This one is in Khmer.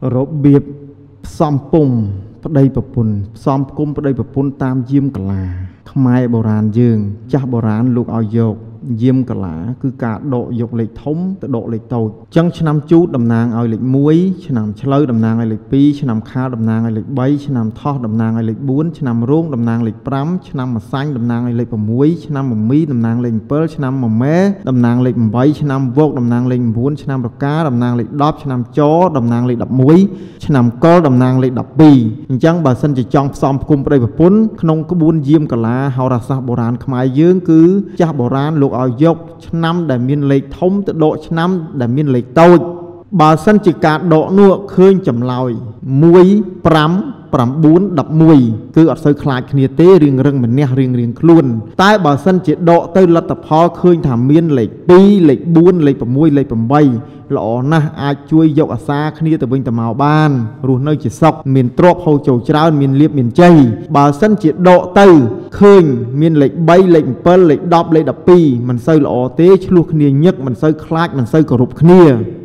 របៀបផ្សំពុំប្តីប្រពន្ធផ្សំគុំប្តីប្រពន្ធតាមយាមកលាខ្មែរបុរាណយើងចាស់បុរាណលោកឲ្យយកយាមកលាគឺការដកយកលេខធំទៅដកលេខតូចអញ្ចឹងឆ្នាំជូតតំណាងឲ្យលេខ1ឆ្នាំឆ្លូវតំណាងឲ្យលេខ2ឆ្នាំខាលតំណាងឲ្យលេខ3ឆ្នាំថោះតំណាងឲ្យលេខ4ឆ្នាំរោងតំណាងលេខ5ឆ្នាំម្សាញ់តំណាងឲ្យលេខ6ឆ្នាំមមីតំណាងលេខ7ឆ្នាំមមែតំណាងលេខ8ឆ្នាំវោកតំណាងលេខ9ឆ្នាំរកាតំណាងលេខ10ឆ្នាំចតំណាងលេខ11ឆ្នាំកុលតំណាងលេខ12អញ្ចឹងបើសិនជាចង់ផ្សំផ្គុំប្តីប្រពន្ធក្នុងក្បួនយាមកលាហោរាសាស្ត្របុរាណខ្មែរយើងគឺចាស់បុរាណលោកឲ្យយកឆ្នាំដែលមានលេខធំទៅដកឆ្នាំដែលមានលេខតូចបើសិនជាការដកនោះឃើញចម្លើយ1 5 9 11គឺអត់សូវខ្លាចគ្នាទេរៀងរឹងម្នះរៀងខ្លួនតែបើសិនជាដកទៅលទ្ធផលឃើញថាមានលេខ2លេខ4លេខ6លេខ8ល្អណាស់អាចជួយយកអាសាគ្នាទៅវិញទៅមកបានរស់នៅជាសុខមានទ្រព្យហូរចូលច្រើនមានលៀបមានជ័យបើសិនជាដកទៅឃើញមានលេខ3លេខ7លេខ10លេខ12មិនសូវល្អទេឆ្លោះគ្នាញឹកមិនសូវខ្លាចមិនសូវគោរពគ្នា